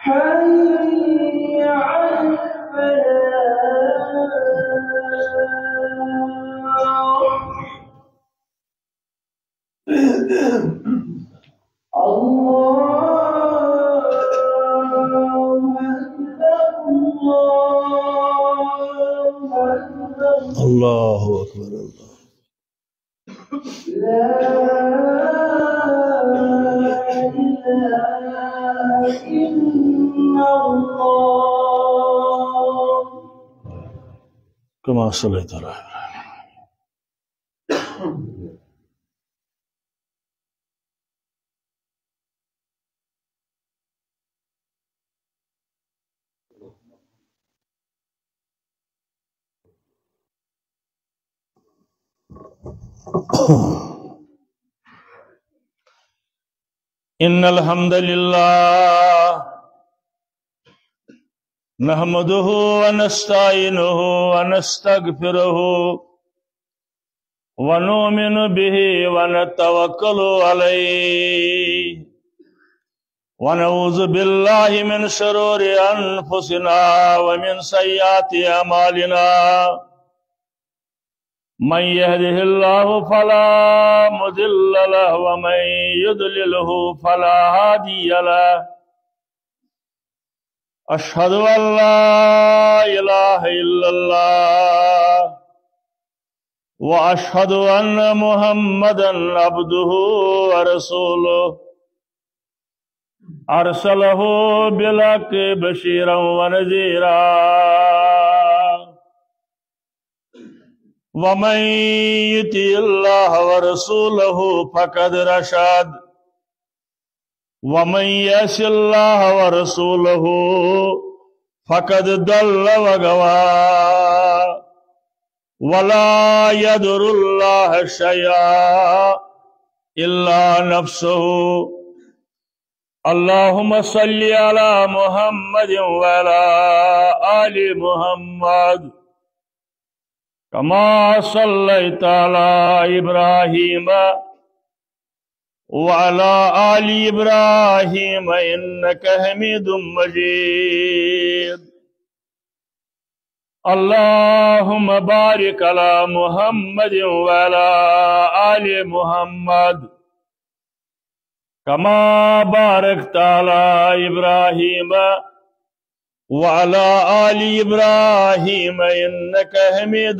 حي على الفلاح الله أكبر الله لا إله إلا الله كما صليت على إن الحمد لله نحمده ونستعينه ونستغفره ونؤمن به ونتوكل عليه ونعوذ بالله من شرور أنفسنا ومن سيئات أعمالنا من يهده الله فلا مضل له ومن يضلله فلا هادي له أشهد أن لا إله إلا الله وأشهد أن محمدا عبده ورسوله أرسله بالحق بشيرا ونذيرا ومن يطع الله ورسوله فقد رشد ومن يعص الله ورسوله فقد ضل وغوى ولا يضر الله شيئا إلا نفسه اللهم صل على محمد وعلى آل محمد كما صليت على إبراهيم وعلى آل إبراهيم إنك حميد مجيد اللهم بارك على محمد وعلى آل محمد كما باركت على إبراهيم وعلى آل إبراهيم إنك حميد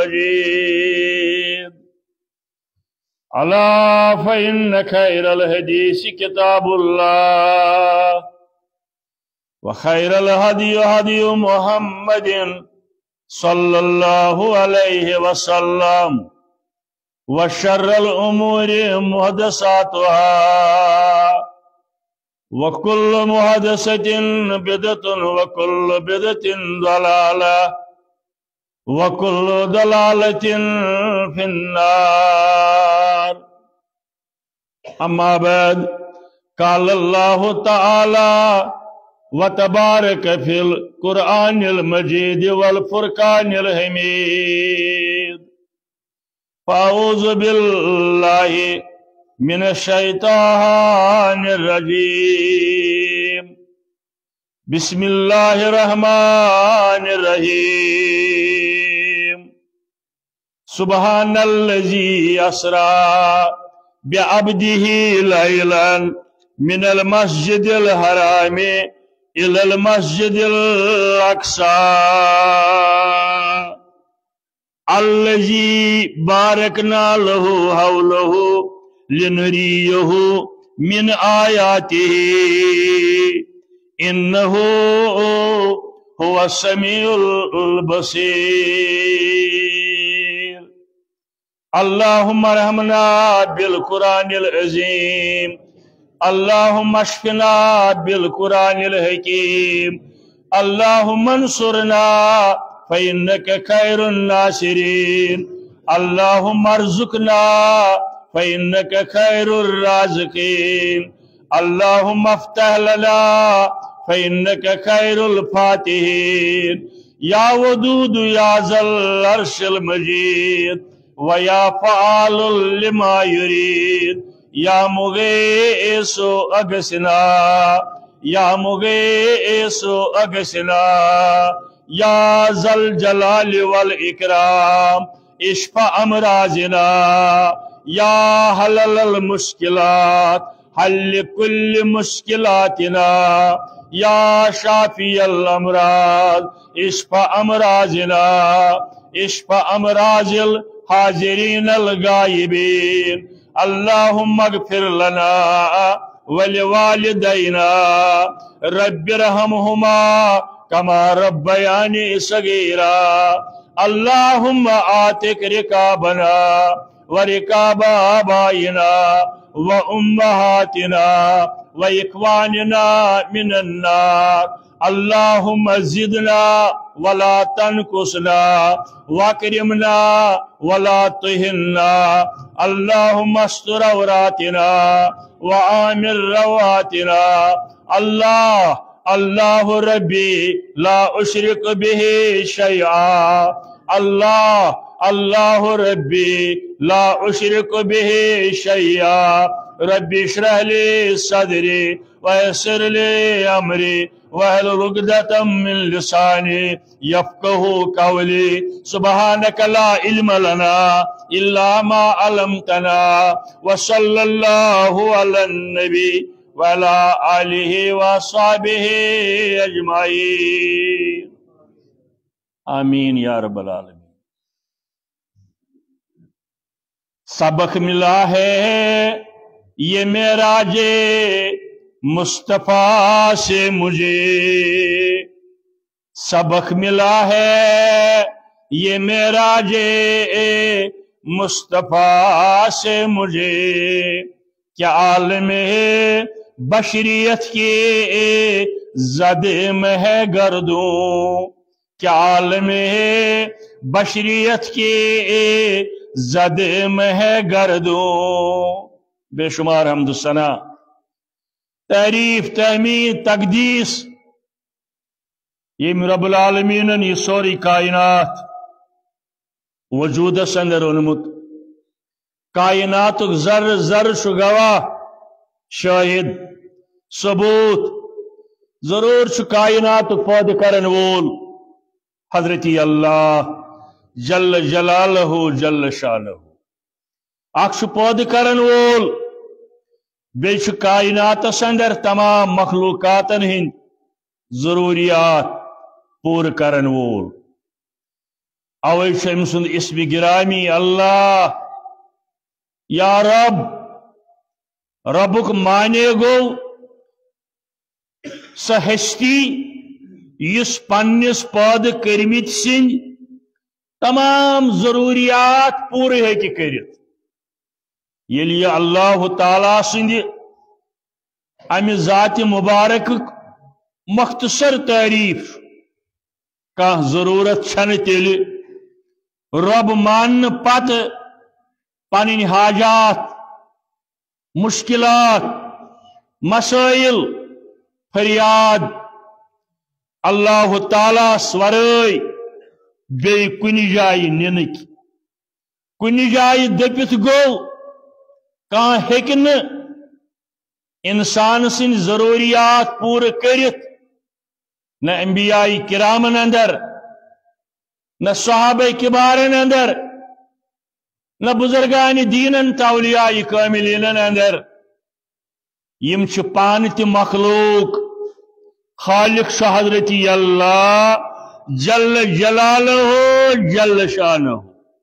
مجيد ألا فإن خير الحديث كتاب الله وخير الهدي هدي محمد صلى الله عليه وسلم وشر الأمور محدثاتها وكل محدثة بدعة وكل بدعة ضلالة وكل ضلالة في النار أما بعد قال الله تعالى وتبارك في القرآن المجيد والفرقان الحميد فأعوذ بالله من الشيطان الرجيم بسم الله الرحمن الرحيم سبحان الذي أسرى بعبده ليلا من المسجد الحرام إلى المسجد الأقصى الذي باركنا له حوله لنريه من آياته إنه هو السميع البصير اللهم ارحمنا بالقرآن العظيم اللهم اشفنا بالقرآن الحكيم اللهم انصرنا فإنك خير الناصرين اللهم ارزقنا فإنك خير الرازقين اللهم افتح لنا فإنك خير الفاتحين يا ودود يا ذا العرش المجيد ويا فعال لما يريد يا مغيث أغثنا या मुगीस अगसना या जल जलाल वल इकराम इश्फा अमराजना या हलल मुश्किलात हल कुल मुश्किलातना या शाफी अल अमराज इश्फा अमराजना इश्फा अमराजिल हाजिरीन अल गायबीन अल्लाहुम्मा अगफिर लना वलिवालिदैना रब्बिरहमहुमा कमा रब्बयानी सगीरा अल्लाहुम्मा आतिक रिकाबना व रिकाब आबाइना व उम्महातिना व इख्वानिना मिनन नार अल्लाहुम्मा जिदना वला तनकुसना वकरिमना वला तुहिन्ना अल्लाहुम्मा अस्तर औरातिना व आमिर रवातिना अल्लाह अल्लाह रब्बी ला उशरिक बिही शैआ अल्लाह अल्लाह रब्बी ला उशरिक बिही शैआ रब्बी इश्रह ली सदरी वयस्सिर ली अमरी वहलुल उक़दतम मिन लिसानी यफ़क़हू क़ौली सुब्हानक ला इल्म लना इल्ला मा अल्लमतना व सल्लल्लाहु अलन नबी व अला आलिहि व अस्हाबिहि अजमाइन आमीन या रब्बल आलमीन। सबक मिला है ये मेराजे मुस्तफा से मुझे, सबक मिला है ये मेराजे मुस्तफा से मुझे, क्या आलम है बशरियत के ज़दे में है गर्दों, क्या आलम है बशरियत के ज़दे में है गर्दों। बेशुमार हम्द सना तारीफ तहमीद तकदीस यम रब्बुल आलमीन ये सोरी कायनात वजूदस अंदर ओनमुत, कायनातुक जर जर गवाह शाहिद सबूत, जरूर कायनातुक पैदा करन वोल हजरती अल्लाह जल्ल जलालहु जल्ल शानहु। अख पैदा करन वोल बेच कायनातस अंदर तमाम मखलूकातन हिंद जरूरियात पूर करन वोल। अवै सुंद इस्म गिरामी अल्लाह या रब, रबुक माने गो स हस्ती इस पन्निस पद करमित सिंद तमाम जरूरियात पूरे है कि करित। ये अल्लाह ताला सिंद अमि ज़ात मुबारक मख्तसर तारीफ कह जरूरत छन तेल रब मान पत पन हाजात मुश्किलात मसाइल फरियाद अल्लाह ताला स्वरय बे कुन जाय निनक कुन जाय दपित गो कह हेकन इंसान सिन जरूरियात पूर करित न अंबियाई किरामन अंदर न सहाबे किबारन अंदर न बुजुर्गान दीनन तौलियाई कामिलीन अंदर यम च पान ति मखलूक खालिक हजरती अल्लाह जल्ल जलालहु जल्ल शानहु।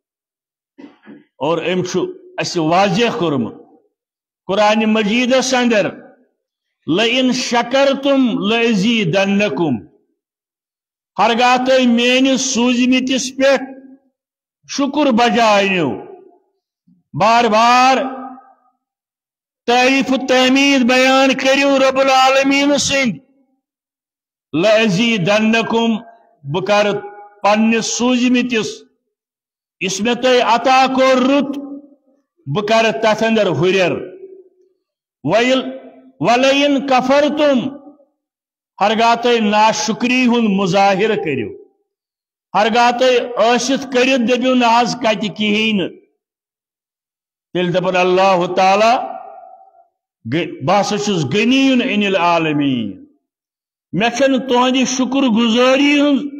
और अम अस वाज़ेह कोरमुत कुरान मजीदस अंदर लइन शकरतुम लअज़ीदन्नकुम, हरगाह तुम मेनिस सूजमितिस पे शुक्र बजायो बार बार तारीफ तहमीद बयान करियो रब्बुल आलमीन सिंद लअज़ीदन्नकुम बकर पन्निस सूजमितिस इसमें तो अता को रुत बकर तथ अंदर हुरर वलइन कफर तुम हरगाह तुम नाशुक्री हुन मुजाहिर करियो हरगाह तुम करित दबियो नाज कत कहें तेल दपन अल्लाह ताला बस गनीन अनिल आलमीन मे तुहंदी शुक्र गुजारी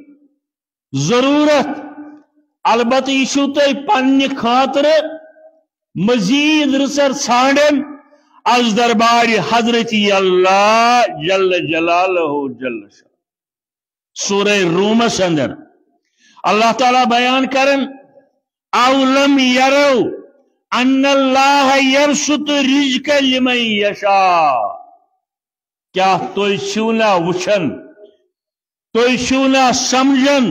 जरूरत अलबत् यह तुम पन्ने खातर मजीद रिसर छाड़न अज दरबार हजरत अल्लाह जल्ल जलालहु जल्ल शाह। सूरह रूमस अंदर अल्लाह ताला बयान करन अवलम यरौ अन्नल्लाह यरसुत रिज़्क़ लिमन यशा। क्या तुम छो ना वुछन, तुम छो ना समझन,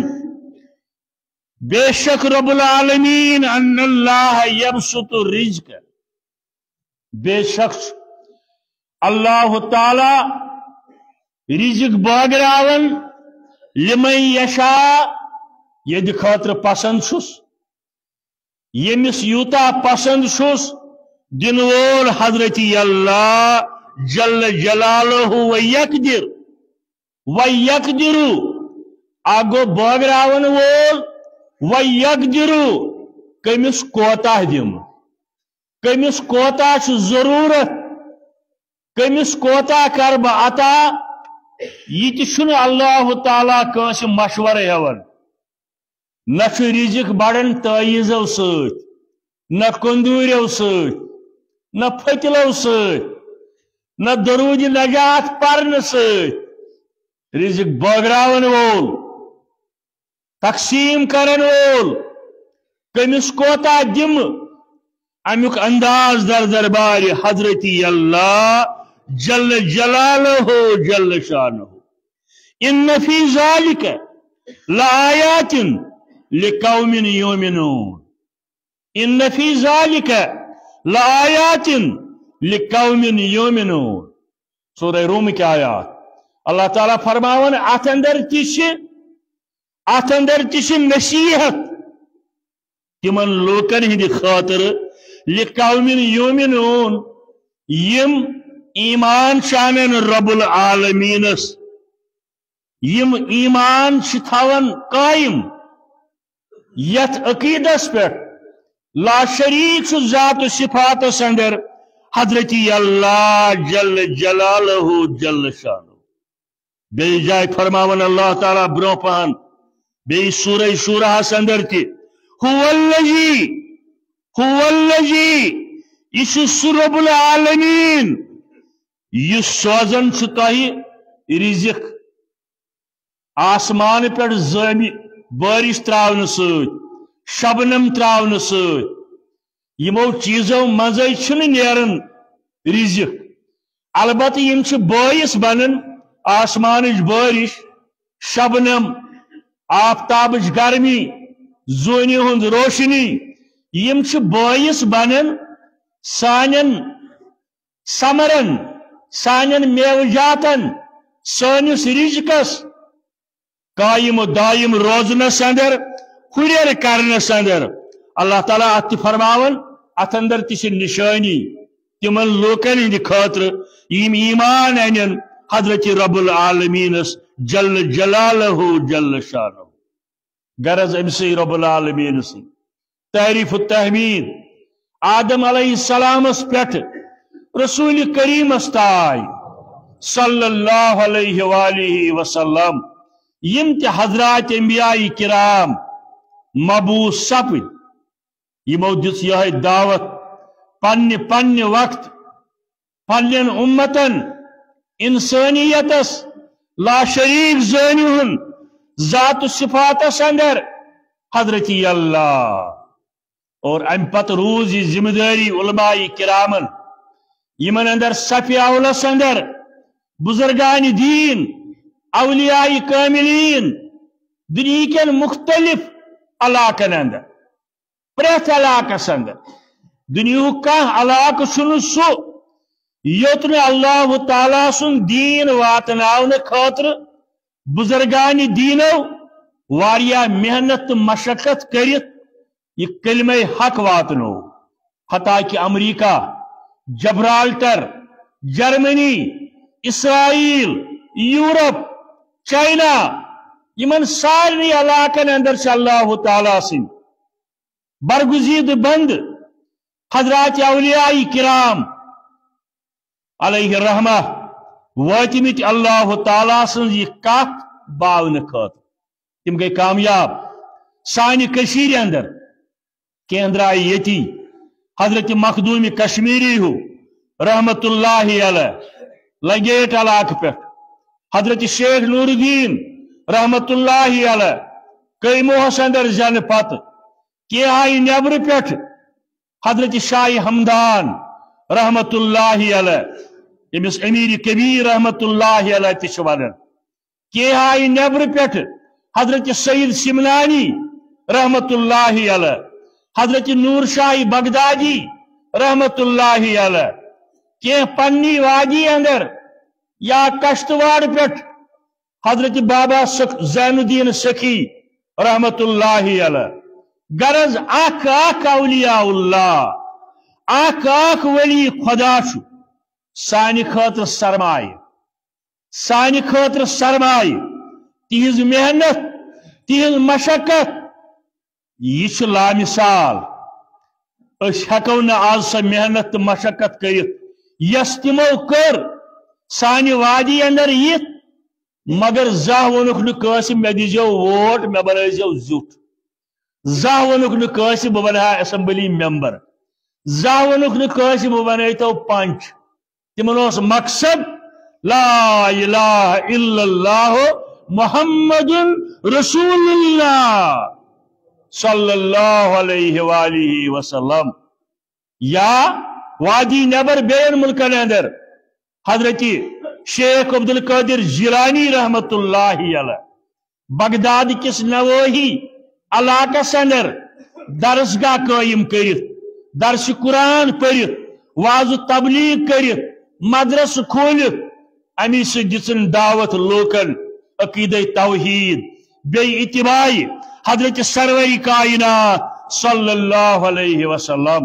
बेशक रब्बुल आलमीन अन्नल्लाह यरसुत रिज़्क़, बेशक अल्लाह ताला रिज़्क़ बागरावन लिमन यशा यदि खातिर पसंद छुस, यमिस यूता पसंद छुस दिन वोल हजरत अल्लाह जल्ल जलालहु व यकदिरु आगो बागरावन वोल व यकदिरु कमिस कोता दिम, कमिस कोता जरूरत, कमिस कोता कर बह अता। यह अल्लाह ताला कंस मशवर हेवन, न रिज़्क़ बड़न तायीज़ो सत, न कंदूरों सत, न फतलों सत, न दरूद नजात पर्न सत। रिज़्क़ बागरावन वोल, तकसीम करन वोल कमिस कोता दिम, अमुक अंदाज दर दरबार हजरत अल्लाह जल्ल जलालहु जल्ल शानहु। इन्न फी ज़ालिक लआयातिन लिकौमिन युमिनून, इन्न फी ज़ालिक लआयातिन लिकौमिन युमिनून। सूरह रूम की आयात अल्लाह ताला फरमावन अत अंदर तिश नसीहत तिमन लोकन हिंद खातिर लिकौमिन युमिनून यम ईमान शानन रब्बुल आलमीनस, यम ईमान थावन कायम यथ अकीदस पे ला शरीक जात सिफात अंदर हजरत अल्लाह जल्ल जलालहु जल्ल शानहु। बे जाय फरमावन अल्लाह ताला ब्रो पहन बे सूरह शूरा अंदर ति हुवल्लज़ी इस रब्बुल आलमीन यह सोजन तह रिज़्क़ आसमान पे ज़मी बारिश त्रावन सत, शबनम त्रावन सत, यमो चीजों मज़े नेरन रिज़्क़, अलबत् यम बायस बनन आसमान बारिश, शबनम, आफ्ताब गर्मी, जोनि हुंद रोशनी, यम बायस बनन सानन समरन, सानन मेवजातन, सानिस रिज़्क़स कायम दायम रोजनस अंदर, हुरियर करनस अंदर। अल्लाह ताला अत फरमावन अत अंदर तिश निशानी तिमन लोकन हिंद खातिर यम ईमान अनन हजरत रब्बुल आलमीनस जल्ल जलालहु जल्ल शानहु। गरज अमसे रब्बुल आलमीन से तारीफ तहमीद आदम अलैहिस्सलामस पेट रसूल करीमस ताय सल्लल्लाहु अलैहि वसल्लम यम ते हजरात अंबिया किराम मबूस सपद यमो दिस यह दावत पन्ने पन्ने वक्त पन्न उम्मतन इंसानियतस ला शरीक ज़ानिहुन ज़ात सिफातस अंदर हजरत अल्लाह। और अम पत रूज यह जिम्मेदारी उलमाए किरामन यमन अंदर सफ़े अवलस अंदर बुजुर्गान दीन अवलियाए कामिलीन दुनिया के मुख्तलिफ इलाकन अंदर प्रेथ इलाकस अंदर दुनिया का इलाक सो योत अल्लाह ताला सुन दीन वातनावन खातिर बुजुर्गान दीनो वारिया मेहनत मशक्कत करित यह कलिमा हक वातनो। हता कि America, Gibraltar, Germany, Israel, Europe, China Yemen सारे इलाकन अंदर से अल्लाह ताला सिंह बरगुजीद बंद हजरात औलिया किराम अलैहि रहमा वतमित अल्लाह ताला सन्ज यह कथ बावन खत तिम गई कामयाब सानि कशीर अंदर केंद्राय यति हजरत मखदूम कश्मीरी हो रहमतुल्लाहि अलैह लगेट इलाक पे हजरत शेख नूरुद्दीन रहमतुल्लाहि अलैह कई मोहस अंदर जन पत के आई नबर पे हजरत शाह हमदान रहमतुल्लाहि अलैह यमिस अमीर कबीर रहमतुल्लाहि अलैह तिश वनान के आई नबर पे हजरत सईद सिमनानी रहमतुल्लाहि अलैह हजरत नूर शाह बगदादी रहमतुल्लाहि अलैह के पन्नी वादी अंदर या कश्तवाड़ पे हजरत बाबा जैनुद्दीन सखी रहमतुल्लाहि अलैह गरज आख औलियाउल्लाह आख वली खुदा सानि खतर सरमाय तिहिज मेहनत तिहिज मशक्कत यह लामिसाल हेको न आज सा मेहनत तो मशक्कत करित यस तिमो कर सानि वादी अंदर यित मगर जाह वोनुक न कासिम मे दीजो वोट मे बनाइजो जुट जाह वोनुक न कासिम बह बनहा असेंबली मेंबर जाह वोनुक न कासिम बह बनाइतो पंच तिमन ओस मकसद ला इलाहा इल्लल्लाह मुहम्मदुन रसूलुल्लाह सल्लल्लाहु अलैहि वसल्लम या वादी नबर बेन मुल्कन अंदर हजरत शेख अब्दुल कादिर जिलानी रहमतुल्लाहि अलैह बगदाद किस नवोही इलाकस अंदर दरसगाह कायम करित दरस कुरान पढ़ित वाज तबलीग करित मदरस खोलित अमी से दिसन दावत लोकन अकीदे तौहीद बे इत्तिबाई हजरत सरवरी कायनात सल्लल्लाहु अलैहि वसल्लम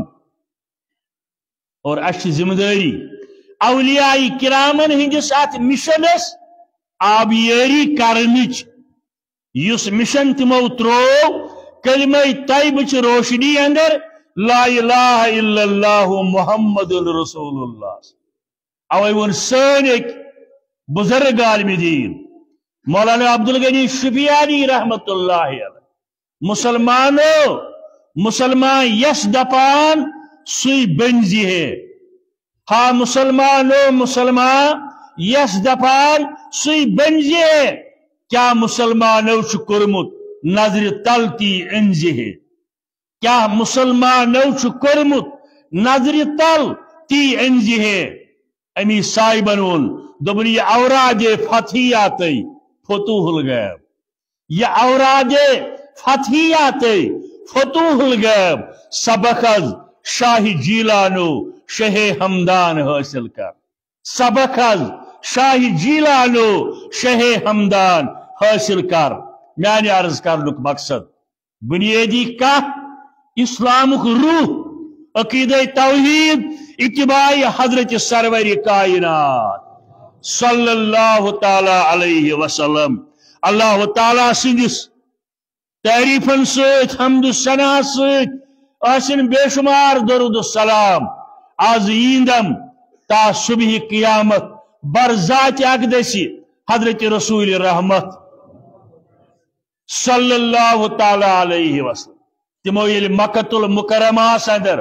और अच्छी जिम्मेदारी औलियाई किरामन हिंदिस अत मिशनस आबियरी करनिच युस मिशन तिमो त्रो कलिमा तैयबच रोशनी अंदर ला इलाहा इल्लल्लाह मुहम्मदुर रसूलुल्लाह अवै वोन सानि बुजुर्ग आलिम दीन मौलाना अब्दुल गनी शुफियानी रहमतुल्लाहि अलैह मुसलमान यस दपान सुई बंजी है हाँ मुसलमान यस दपान सुई बंजी है क्या मुसलमानों कोर्मुत नजर तल ती अंजी है क्या मुसलमानों कोर्मुत नजर तल ती अंजी है अमी साहिबन वोन दोपन यह औराद फतहियात फतूहुल गैब यह औराद फतहियात फतूहुल गैब सबक शाही जीलानो शहे हमदान हासिल कर सबक शाही जीलानो शहे हमदान हासिल कर मैंने अर्ज करनुक मकसद बुनियादी कथ इस्लामुक रूह अकीदे तौहीद इत्तिबाई हजरत सरवर कायनात सल्लल्लाहु ताला अलैहि वसल्लम अल्लाह ताला सिंदिस तारीफन सत हम्द सना सत आसिन बेशुमार दरुद सलाम आज ईंदम ता सुबह क़ियामत बरज़ात अक़दसी हजरत रसूल रहमत सल्लल्लाहु ताला अलैहि वसल्लम तिमो ये मक्कतुल मुकर्रमा अंदर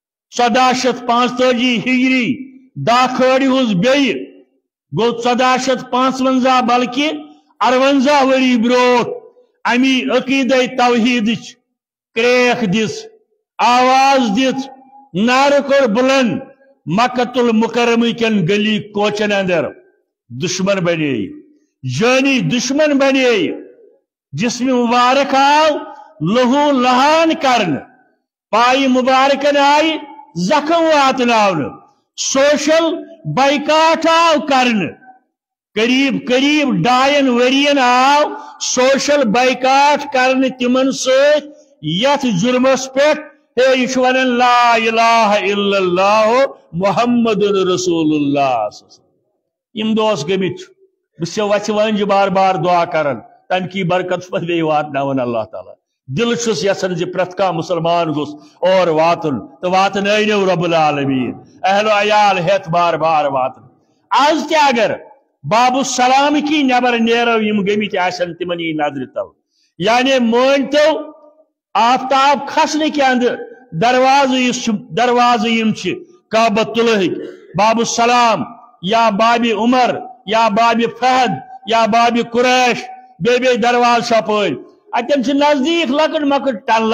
1445 हिजरी दाखड़ी हुज बे गो 1455 बल्कि 58 वरी ब्रोट अमी अकीदे तौहीद क्रेख दिस आवाज दित नार कर बुलंद मक्कतुल मुकर्रमा कन गली कोचन अंदर दुश्मन बने जानी दुश्मन बने जिसमें मुबारक आओ लहू लहान करन पाई मुबारकन आई जख्म वातनावन सोशल बाइकाट आओ करन करीब करीब 2 वरियन आओ सोशल बाइकाट करन तिमन सत यथ जुर्मस पे हे वन ला इलाहा इल्लल्लाह मुहम्मदुर रसूलुल्लाह इम दोस गमित बस वच वन बार बार दुआ करन तम की बरकत पे वातनावन अल्लाह ताला दिल यसन प्रत कह मुसलमान गोस और वातन तो वातन रब्बुल आलमीन अहलो अयाल हेत बार बार वातन आज क्या अगर باب السلام کی نبر نیرو یم گمت آسن تمن یہ نظر تو یعنی مانتو آفتاب کھسنے کے اندر دروازہ یم کعبۃ اللہ باب السلام یا باب عمر یا باب فہد یا باب قریش بے درواز شپر اتم سے نزدیک لکٹ مکٹ ٹن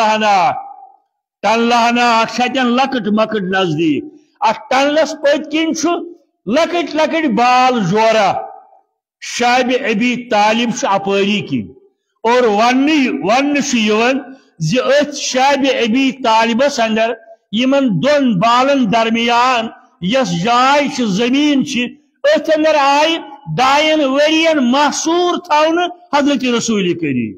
لہنا شتن لکٹ مکٹ نزدیک ات ٹنلس پت کن لکٹ لکٹ بال جورا شعب ابی طالب اپری کن اور ون ات شعب ابی طالبس اندر یمن دون بالن درمیان یس جائے زمین ات اندر آئی 2 ورین محصور تھون حضرت رسول کریم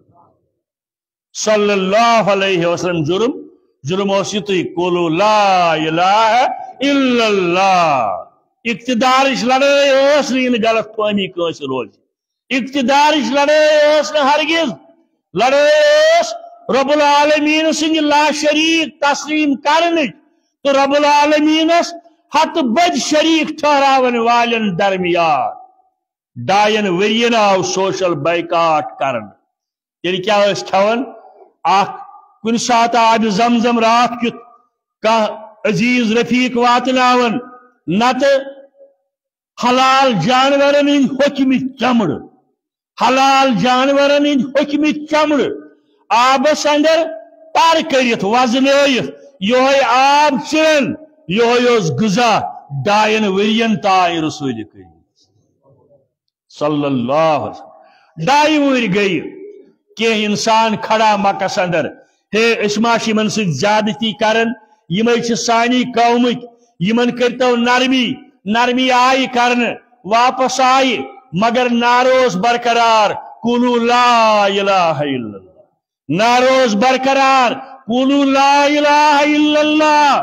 صلی اللہ علیہ وسلم جرم اوسیتی قولو لا الہ الا اللہ اقتدارش لڑائی اس نے غلط فہمی کنس روز اقتدارش لڑائی اس نے ہرگز لڑائی اس رب العالمین سنگ لا شریک تسلیم کرنے تو رب العالمین ہت بد شریک ٹھہراون والن درمیان 2 ورین آو سوشل بائیکاٹ کرن یعنی کیا اس کھون کن سات آب زمزم رات کت کا عزیز رفیق واتناون نت حلال جانورن ہند حکم چمڑ حلال جانورن ہند حکم چمڑ آبس اندر تر کرت وزنیت یہ آب چن یہ غذا 2 ورین تائیں رسول کریم صلی اللہ علیہ وسلم 2 ور گئی کہ انسان کھڑا مکس اندر ہے اسماش یمن سے زیادتی کرن یہ سانی قومک یمن کرتو نرمی آئی کرن واپس آئی مگر ناروز برقرار قولو لا الہ الا اللہ ناروز برقرار قولو لا الہ الا اللہ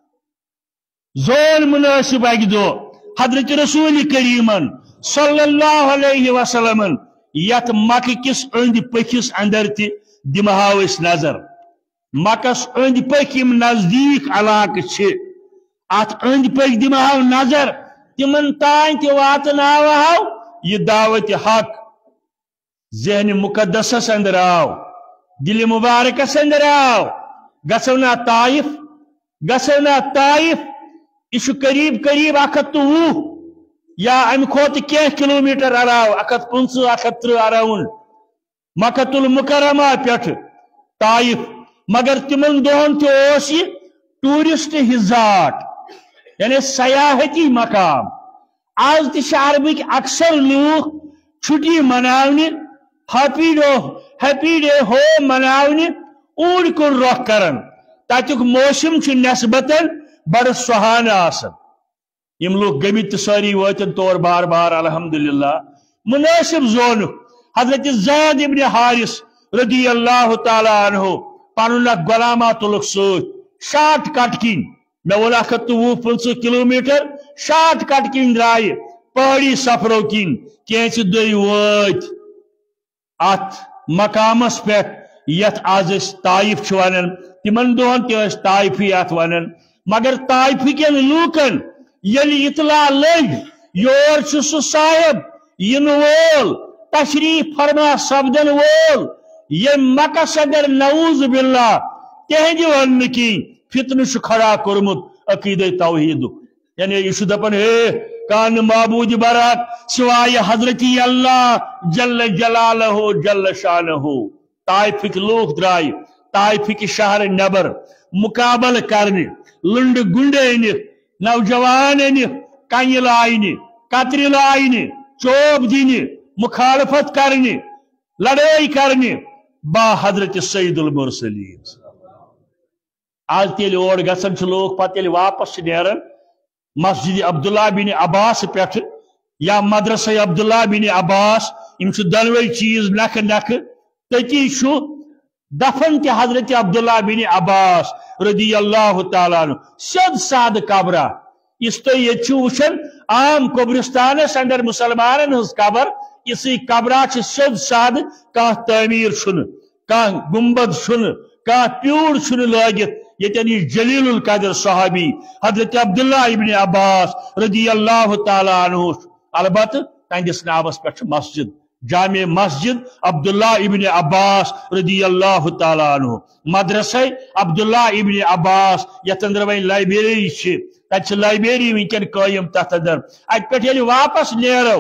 زون مناسب اگدو حضرت رسول کریمن صلی اللہ علیہ وسلم یت مکہ کس اند پکس اندر تی دمہاو اس نظر مکس اند پک یم نزدیک علاقہ ات اند پک دمہاو نظر تمن تائیں تی واتناو یہ دعوت حق ذہن مقدس اندر آو دل مبارکس اندر آو گسونا طائف یہ قریب 120 یا ام کھوت کی کلومیٹر علاوہ 150 130 اراؤنڈ مکۃ المکرمہ پٹھ طائف مگر تمن دہن تس یہ ٹورسٹ ہزاٹ یعنی سیاحتی مقام آج تہ عربک اکثر لوگ چھٹی مناونے ہیپی ڈے ہو مناونے اوڑ کن رخ کرن تتک موسم نسبتاً بڑ سہانہ آسن یم لوگ گمت ساری واتن طور بار بار الحمدللہ مناسب زون حضرت زید ابن حارث رضی اللہ تعالی عنہ پن غلامہ تلک شارٹ کٹ کن میں وون 120-150 کلومیٹر شارٹ کٹ کن درائے پہاڑی سفروں کن کینچ دئی وات ات مقامس پہ یت آز طائف ونان تمن دہن تہ طائفی ات ونان مگر طائف کن لوکن یلی اطلاع لگ یور سہ صاحب ین وول تشریف فرما سپدن وول یہ مکس اندر نعوذ باللہ تہندِ ون کی فتنہ کھڑا کورمت عقیدہ توحید یعنی یہ دپن ہے کان معبود برات سوائے حضرت اللہ جل جلالہ جل شانہ طائف لوگ درائے طائف شہر نبر مقابل کرنے لنڈ گنڈ انت نوجوان انت کنہ لائنہ کتر لائنہ چوب دن مخالفت کرنے لڑائی کرنے با حضرت سید المرسلین آج تیل اور گسن لوگ پتہ واپس نیرن مسجد عبداللہ بن عباس پہ یا مدرسہ عبداللہ بن عباس یم دنوے چیز نکھ نکھ تتی دفن تہ حضرت عبداللہ بن عباس رضی اللہ تعالیٰ عنہ سید ساد قبرہ اس تو یہ وچن عام قبرستانس اندر مسلمان ہز قبر اسی قبرہ سید ساد کان تعمیر کان گنبد کان پیوڑ لگت یتن یہ جلیل القدر صحابی حضرت عبداللہ ابن عباس رضی اللہ تعالیٰ عنہ البتہ تہندس ناوس پہ مسجد جامع مسجد عبداللہ ابن عباس رضی اللہ تعالیٰ عنہ مدرسہ عبداللہ ابن عباس یت اندر وی لائبریری تت لائبریری ونکن قائم تت اندر ات پہ یل واپس نیرو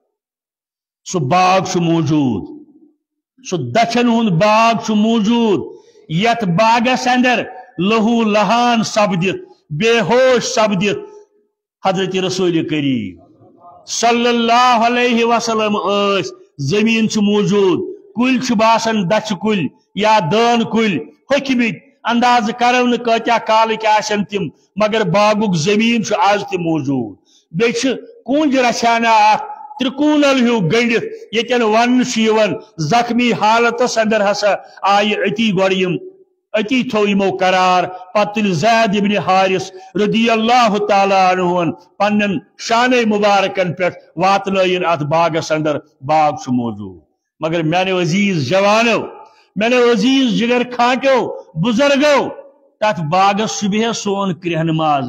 سو باغ موجود سو دچھن ہند باغ موجود یت باغس اندر لہو لہان سپدت بے ہوش سپدت حضرت رسول کریم صلی اللہ علیہ وسلم زمین موجود کل باسان دچھ کل یا دان کل ہوکمت انداز کرو نا کتیا کالک آسن تم مگر باغک زمین آز تہ موجود بیچ کنج رچھانہ ترکونل ہیو گنڈت یتن ون زخمی حالتس اندر ہسا آئی اتی گوڑیم اتی تھو یمو قرار پتل زید ابن حارث رضی اللہ تعالیٰ عنہ پنن شان مبارکن پہ واتن ات باغس اندر باغ موجود مگر میانے عزیز جوانو میانے عزیز جگر کھانٹو بزرگو تت باغس صبح سون کرہ نماز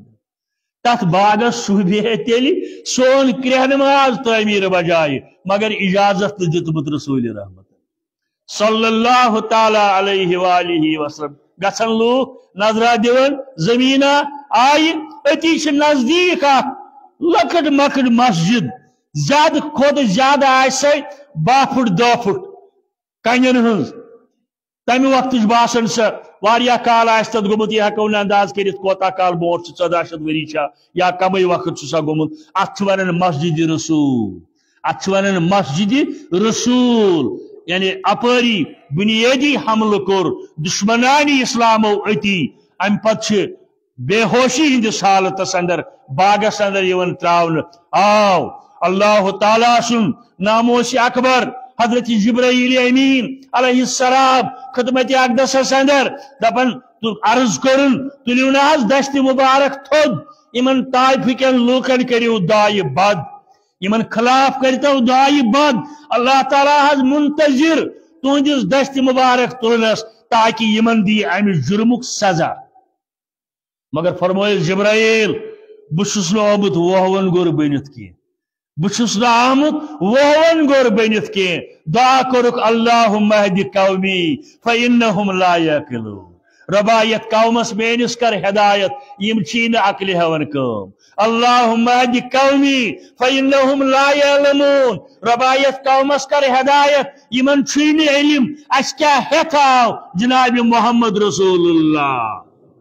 تت باغس صبح تیل سون کرہ نماز تعمیر بجائے مگر اجازت دتمت رسول رحمت صلی اللہ تعالی علیہ وآلہ وسلم گھن لوگ نظرہ دون زمینہ آئی اتی نزدیک لکٹ مکٹ مسجد زیادہ کھوت زیادہ آئے 2 فٹ 2 فٹ کنین ہنز تمہ وقت باسان سا واریا کال آس تت گومت یہ ہکو انداز کرت کوتا کال برونٹ 1400 وری یا کمی وقت سا گومت ات ونان مسجد رسول ات ونان مسجد رسول یعنی اپری بنیادی حمل کور دشمنانی اسلامو اتی ام پت بے ہوشی ہندس حالتس اندر باغس اندر یون تراون آو اللہ تعالیٰ سن ناموس اکبر حضرت جبرائیل امین علیہ السلام خدمت اقدس اندر دپن عرض کرن تلیو ناز دشت مبارک تھود امن طائفکن لوکن کریو دائی بد یمن خلاف کرتو دائی بد اللہ تعالیٰ حض منتظر تہندس دشت مبارک تلنس تاکہ یمن دی ام جرمک سزا مگر فرمائے جبرائیل بچس نا آمت وہون گر بنت کی بچس نا آمت وہون گر بنت کی دعا کرک اللہم اہد قومی فإنہم لا یعقلون ربا یت قومس مینس کر ہدایت یم چین عقل ہون کم اللہم اہد قومی فإنہم لا یعلمون ربا یت قومس کر ہدایت یمن چین علم اس کیا ہتاو جناب محمد رسول اللہ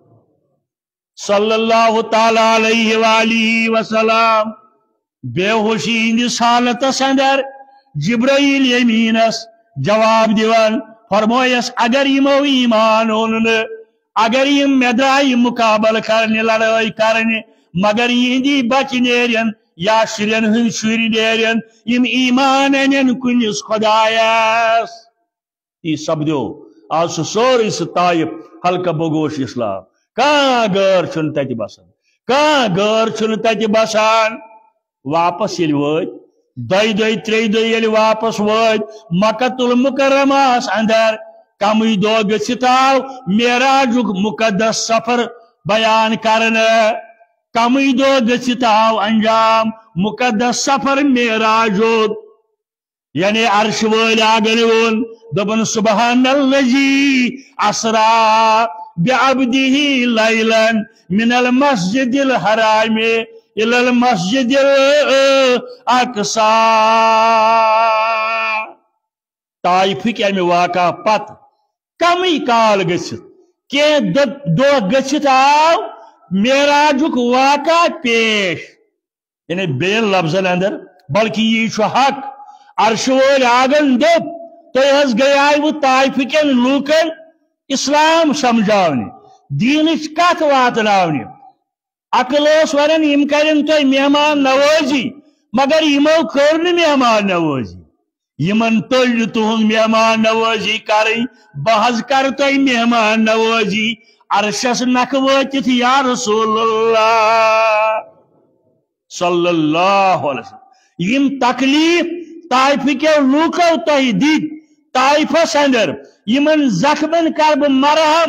صلی اللہ تعالی علیہ وآلہ وسلم بے ہوشی ہندس حالتس اندر جبرائیل امینس جواب دیوان فرمویس اگر یمو ایمان اون اگر یم میدائی مقابل کرنے لڑائی کرنے مگر یہندی بچ نیرین یا شرین ہن شری نیرین یم ایمان انین کنس خدایس یہ سپدو آج سوری طائف حلقہ بگوش اسلام کہاں غیر چھن تت بسان کہاں غیر چھن تت بسان واپس یل وٲتۍ 2 دۄہ 3 دۄہ یل واپس وٲتۍ مکۃ المکرمہس اندر کمی دۄہ گٔژھِتھ آو معراجُک مقدس سفر بیان کرنے کمی دۄہ گٔژھِتھ آو انجام مقدس سفر معراجُک یعنی عرش وٲلۍ اگر ووٚن دوٚپُن سبحان الذی اسرا بعبده لیلا من المسجد الحرام الى المسجد الاقصى طائفک امہ واقع پت کمی کال گژھِتھ کینٛہہ دۄہ گٔژھِتھ آو معراجُک واقع پیش یعنی بین لفظن اندر بلکہ یہ چھُ حق عرش وول آگن دوٚپ تُہۍ حظ گٔیاوٕ طائفکٮ۪ن لوٗکن اسلام سمجھاونہِ دیٖنٕچ کتھ واتناونہِ عقل اوس ونان یم کرن تُہۍ مہمان نوٲزی مگر یمو کٔر نہٕ مہمان نوٲزی یمن تُل نہٕ تُہنٛز مہمان نوٲزی کرٕنۍ بہٕ حظ کرٕ تۄہہِ مہمان نوٲزی عرشس نکھٕ وٲتِتھ یا رسول اللہ صلی اللہ علیہ وسلم یم تکلیف طائفکیو لوٗکو تۄہہِ دِتۍ طائفس اندر یمن زخمن کر بہٕ مرہم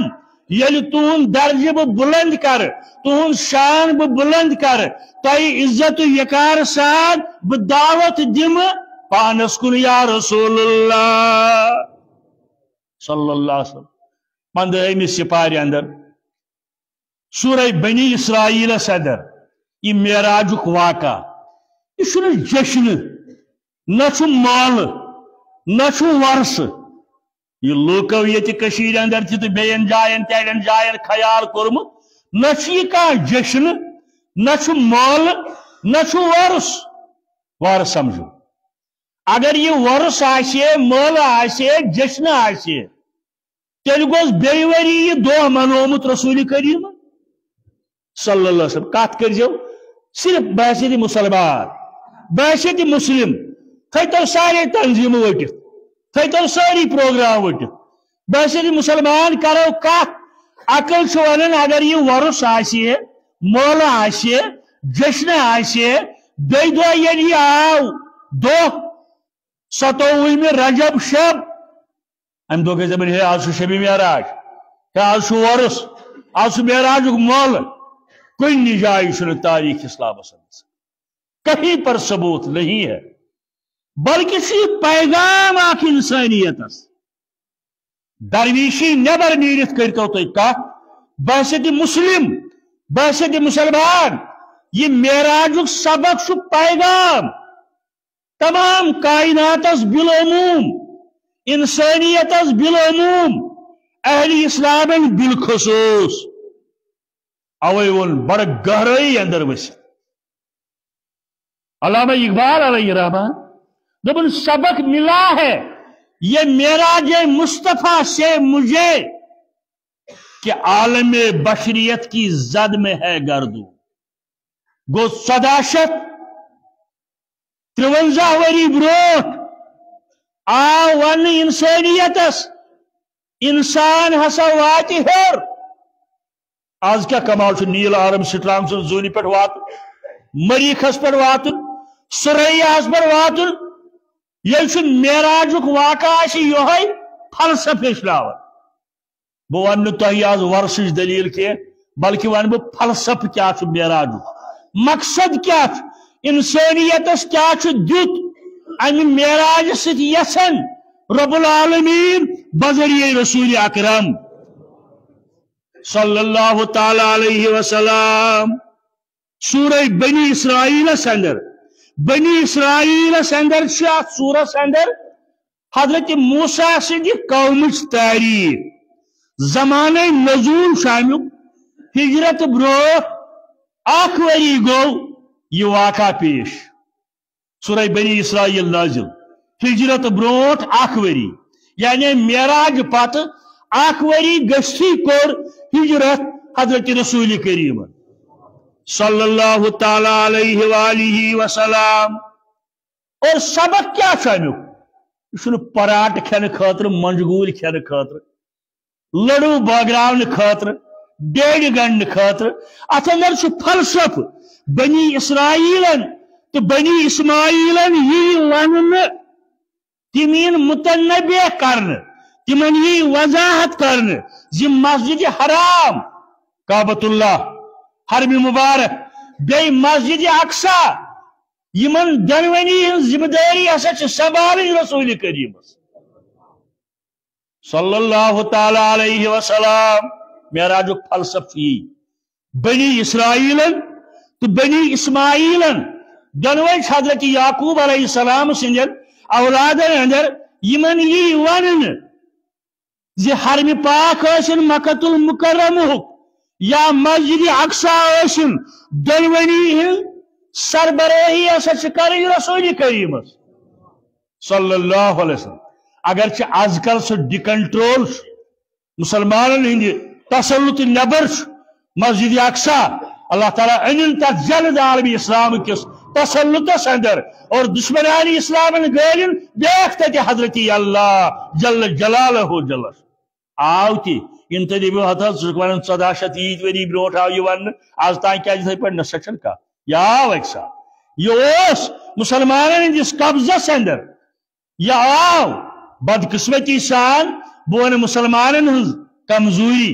یل تہن درجہ بہ بلند کر تہن شان بہ بلند کر تہ عزت و یکار سان بہ دعوت دم پانس کن یا رسول اللہ صلی اللہ علیہ وسلم 15 سپارِ اندر سورہ بنی اسرائیل صدر یہ معراج واقعہ یہ جشن نہ مال نہ ورس یہ لوکو یہ اندر تہ بین جائن تڑین جائن خیال کورمت نہ یہ کھانا جشن نہ مال نہ ورس وار سمجھو اگر یہ ورس آسے مال آسے جشن آسے تیل گوس بیٚیہِ ؤری یہ دۄہ منومت رسول کریم صلی اللہ علیہ وسلم کت کرزو صرف بحثیت مسلمان بحثیت مسلم تھو سارے تنظیم وٹت تھو ساری پروگرام وٹت بحثیت مسلمان کرو کت عقل ونان اگر یہ ورس آسے مول آسے جشن آسے بیٚیہِ دۄہ ییٚلہِ یہ آو دۄہ 27 رجب شب ام دۄہ گٔے دپان ہے آز شب معراج ہے آز ورس آز معراج مول کن جائے تاریخ اسلام کہیں پر ثبوت نہیں ہے بلکہ صرف پیغام آخ انسانیت درویشی نبر نیرت کرتو تھی کت بحثیت مسلم بحثیت مسلمان یہ معراج سبق پیغام تمام کائنات بالعموم انسانیت بالعموم اہل اسلام بالخصوص اوے ون بڑ گہرائی اندر وس علامہ اقبال علیہ رحمان دبن سبق ملا ہے یہ معراج مصطفیٰ سے مجھے کہ عالم بشریت کی زد میں ہے گردو گو 53 وری بروٹ آ ون انسانیتس انسان ہسا وات ہر آج کیا کمال نیل آرم سٹرام سن زونی پہ وات مریخس پہ وات سریاس پہ وات یہ معراج واقعہ یہ فلسفہ ہچناون بہ ون تہ آج ورسچ دلیل کی بلکہ ون بہ فلسفہ کیا معراج مقصد کیا انسانیتس کیا دیت ام معراج ست یسن رب العالمین بذریعہ رسول اکرم صلی اللہ تعالی علیہ وسلم سورہ بنی اسرائیل اندر بنی اسرائیل اندر سورہ اندر حضرت موسیٰ سند قومچ تاریخ زمانہ نزول شامل ہجرت برو اخ وری گو یہ واقعہ پیش سورہ بنی اسرائیل نازل ہجرت بروٹ اخ وری یعنی معراج پتہ اخ وری گشتی کور ہجرت حضرت رسول کریم صلی اللہ تعالی علیہ وآلہ وسلم اور سبق کیا امیک یہ پراٹ کھین خاطر منجگول کھین خاطر لڑو باگراؤن خاطر ڈیڑ گنڈ خاطر ات اندر فلسف بنی اسرائیلن تو بنی اسماعیلن یہ ون تمین متنبع کرن تمن یہ وضاحت کرن زی مسجد حرام کعبۃ اللہ حرم مبارک بی مسجد اقصی یمن دنونی ذمہ داری ہسا سنبھالن رسول کریم صلی اللہ تعالی علیہ وسلم معراج فلسفی بنی اسرائیلن تو بنی اسماعیلن دنوی حضرت یعقوب علیہ السلام سندن اولادن اندر یمن یہ ونن زی حرم پاک ٲسِن مکۃ المکرم یا مسجد اقصی ٲسِن دنونی ہن سربراہی ہسا کرن رسول کریم صلی اللہ علیہ وسلم اگرچہ آز کل سہ ڈکنٹرول مسلمانن ہند تسلط نبر مسجد اقصی اللہ تعالیٰ انن تک جلد عالمی اسلام کس تسلطس اندر اور دشمنان اسلام گالن دیکھ تتہ حضرت اللہ جل جلالہ جل آو تی انتدیب حضرت ون 14 وری بروٹ آو یہ ون آز تان کیا جتھے پہ نسچن کا یا آو ایک ساتھ یہ اس مسلمانن جس قبضس اندر یہ آو بدقسمتی سان بون مسلمانن ہز کمزوری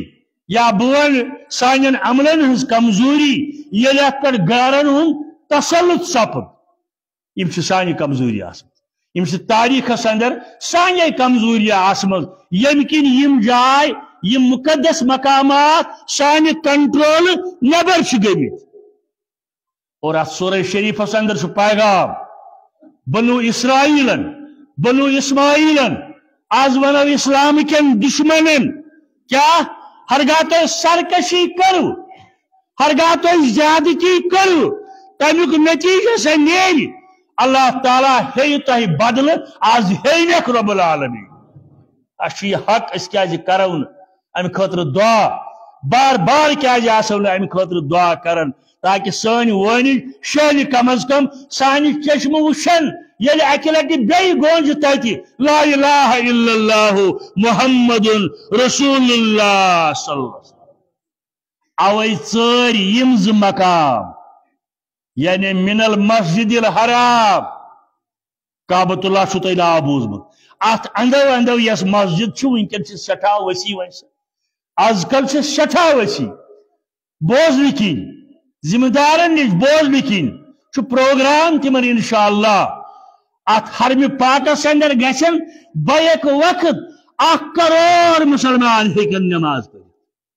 یا بون سان عملن ہز کمزوری یل ات پہ گارن ہند تسلط سپد یم سانہ کمزوری یم تاریخس اندر سانے کمزوری آسمت یم کن یم جائے یم مقدس مقامات سانہ کنٹرول نبر گمت اور ات سورہ شریفس اندر پیغام بنو اسرائیلن بنو اسماعیلن آز ونو اسلام کن دشمنن کیا ہرگاہ تو سرکشی کرو ہرگاہ تو زیادتی کرو تمیک نتیجہ سے نیل اللہ تعالیٰ ہے تہ بدل آز ہے رب العالمین اس حق اس کیا کرون ام خاطر دعا بار بار کیا ام خاطر دعا کرن تاکہ سن ون شن کم از کم سان چشم وشن یل اکہ لٹہ بی گونج تت لا الہ الا اللہ محمد رسول اللہ صلی اللہ علیہ وسلم اوے ژر یم ز مقام یعنی من المسجد الحرام کعبۃ اللہ چھو تہ ناو بوزمت ات اندو اندو یس مسجد چھ ونکن چھ سٹھا وسیع ویسے آز کل چھ سٹھا وسیع بوزن کن ذمہ دارن نش بوزن کن چھ پروگرام تمن انشاءاللہ ات حرم پاکس اندر گھن بیک وقت 1 کروڑ مسلمان ہیکن نماز پڑھ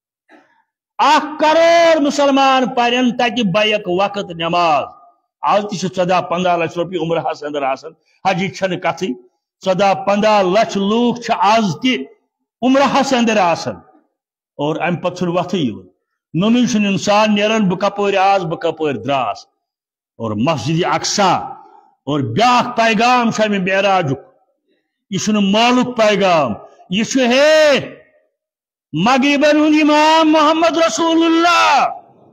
1 کروڑ مسلمان پرن تک بیک وقت نماز آج تہ 14-15 لچھ روپیہ عمرہس اندر آسان حجی چھن کتھی 14-15 لچھ لوگ آز تہ عمرہس اندر آسان اور ام پتہ وتھ نوم چھ انسان نیران بہ کپور آز بہ کپور دراس اور مسجد اقصی اور بیاکھ پیغام شام معراج یہ مالک پیغام یہ ہے مغربن ہند امام محمد رسول اللہ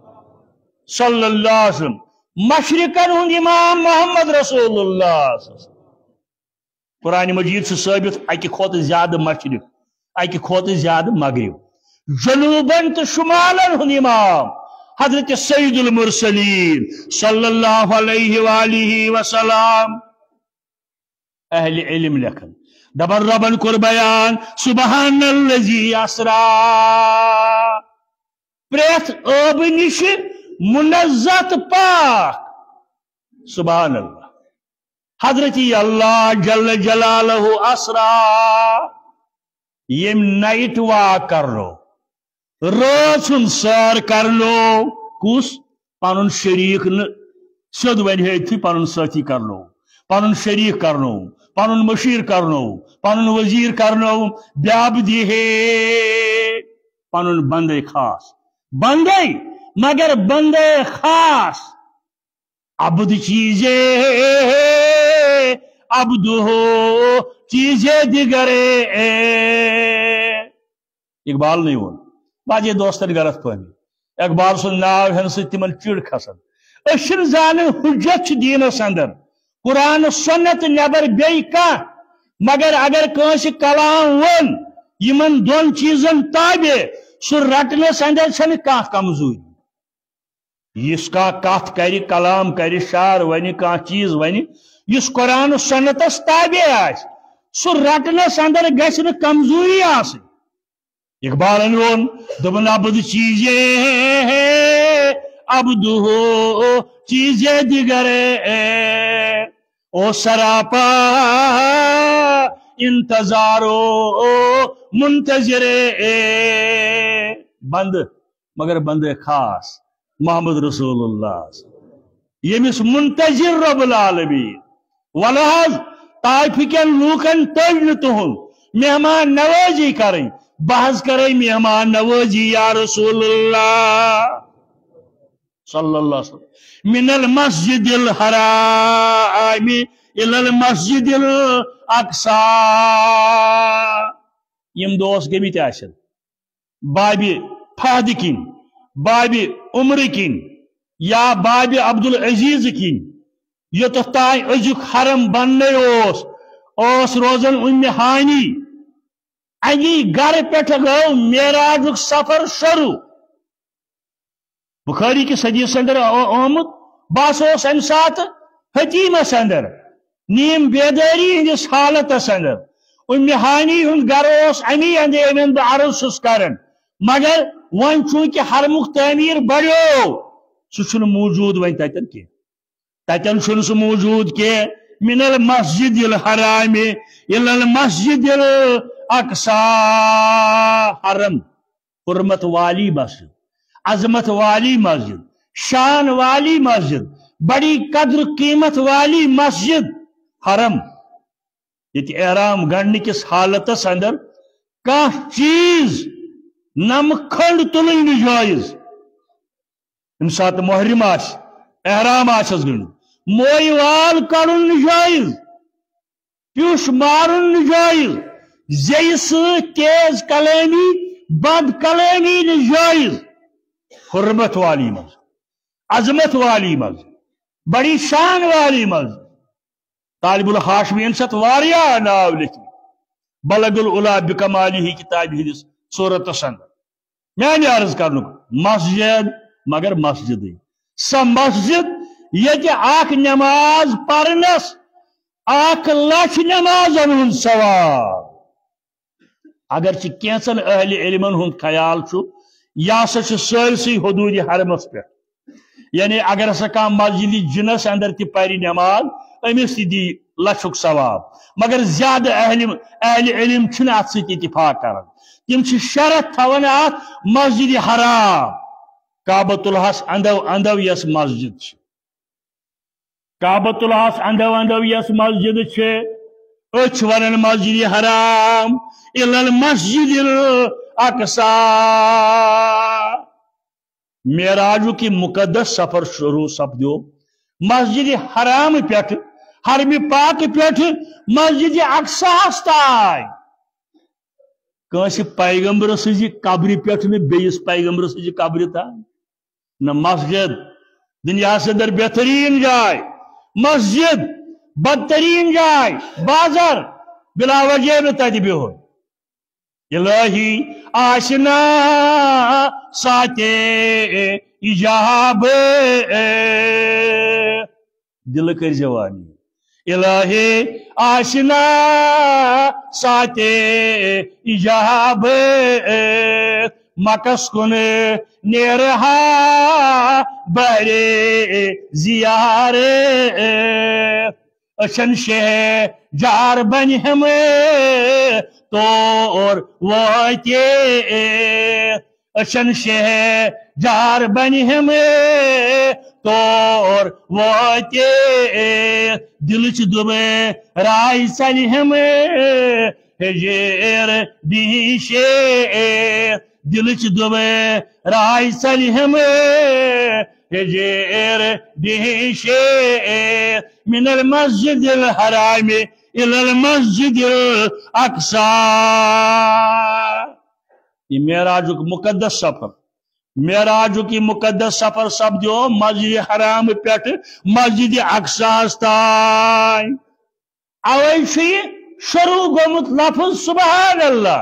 صلی اللہ علیہ وسلم مشرقن ہند امام محمد رسول اللہ صلی اللہ علیہ وسلم قرآن مجید سے ثابت اکہ کھوت زیادہ مشرق اکہ کھوت زیادہ مغرب جنوبن تو شمالن ہند امام حضرت سید المرسلین صلی اللہ علیہ وآلہ وسلم اہل علم لکھن دبر ربن کر بیان سبحان الذی اسرا پریت اب نش منزت پاک سبحان اللہ حضرت اللہ جل جلالہ اسرا یم نائٹ واک کرنو روز ہن سیر کرنو کس پن شریک سیود ون ہے پن ساتھی کرنو پن شریک کرنو پن مشیر کرنو پن وزیر کرنو بیاب دی ہے پن بندے خاص بندے مگر بندے خاص عبد چیزے عبد ہو چیزیں دیگرے اقبال نہیں ہون باجے دوستن غلط فہمی اقبال سن ناو ہن سی تمن چڑ کھسن اشن زان حجت دینس اندر قرآن سنت نبر بی کان مگر اگر کنس کلام ون یمن دون چیزن تابع سہ رٹنس اندر چھن کان کمزوری اس کا کت کر کلام کر شعر ون کان چیز ون اس قرآن سنتس تابع آس سہ رٹنس اندر گژھِ نہٕ کمزوری آسن اقبالن وون دبن عبد چیزے عبد ہو چیزیں دیگر او سراپا انتظارو منتظر بند مگر بند خاص محمد رسول اللہ یمس منتظر رب العالمین ولحاظ طائف کن لوکن تجن تہن مہمان نوازی کریں بحث کریں مہمان نوازی یا رسول اللہ صلی اللہ علیہ وسلم من المسجد الحرام الى المسجد الاقصى یم دوس گمت آسن باب فہد کن باب عمر کن یا باب عبدالعزیز کن یوتھ تائیں ازیک حرم بننے اس روزن ام ہانی اگی گھر پہ گو معراج سفر شروع بخاری کس حدیث اندر آمد بس ام سات حتیمس اندر نیم بیداری ہندس حالتس اندر ام ہانی ہند گھر امی اندر بہ عرض کران مگر ون چونکہ حرمک تعمیر بڑھو سہ موجود ون تتن کی تتن سہ موجود کی من المسجد الحرام الى المسجد الاقصى حرم حرمت والی مسجد عظمت والی مسجد شان والی مسجد بڑی قدر قیمت والی مسجد حرم یہ احرام گنڈ کس حالتس اندر کان چیز نم کھنڈ تلن جائز ام سات محرم آس احرام آسس گنڈ موئی وال کڑن جائز پیوش مارن جائز زی ست تیز کلامی بد کلامی جائز حرمت والی مسجد عظمت والی مسجد بڑی شان والی مسجد طالب الحاشمین ست واریاہ ناو لکھن بلغ العلا بکمالی کتاب ہندس صورت اندر میں عرض کرنک مسجد مگر مسجد سا مسجد یہ اخ نماز پرنس 1,00,000 نمازن ہند ثواب اگرچہ کینچن اہل علمن ہند خیال یہ سا سرسی حدود حرمس پہ یعنی اگر ہسا کھانا مسجد جنس اندر تہ پری نماز امس تہ دی لچھک ثواب مگر زیادہ اہل علم ات ست اتفاق کران تم شرط تھوان ات مسجد حرام کعبۃ اللہ اندو اندو یس مسجد کعبۃ اللہ اندو اندو یس مسجد اچھ ونان مسجد حرام الا المسجد الاقصى معراج کی مقدس سفر شروع سپدو مسجد حرام پہ حرم پاک پہ مسجد اقصاس تائیں کنس پیغمبر سز قبر پہ بیس پیغمبر سز قبر تائیں نہ مسجد دنیا سے در بہترین جائے مسجد بدترین جائے بازار بلا وجہ نہ تت بہن الہی آشنا ساتے ایجاب دل کر جوانی الہی آشنا ساتے ایجاب مکس کن نیرہا بہرے زیار اشن شہ جار بن ہمیں تور واتے اشن شہ جار بن ہمیں تور واتے دلچ دبے رائے سل ہمیں ہجیر دیشے دلچ دبے رائے سل ہمیں ہجیر دیشے من المسجد الحرام الى المسجد الاقصى یہ معراج کی مقدس سفر معراج کی مقدس سفر سپدو مسجد حرام پہ مسجد اقصاس تائیں اوے شروع گومت لفظ سبحان اللہ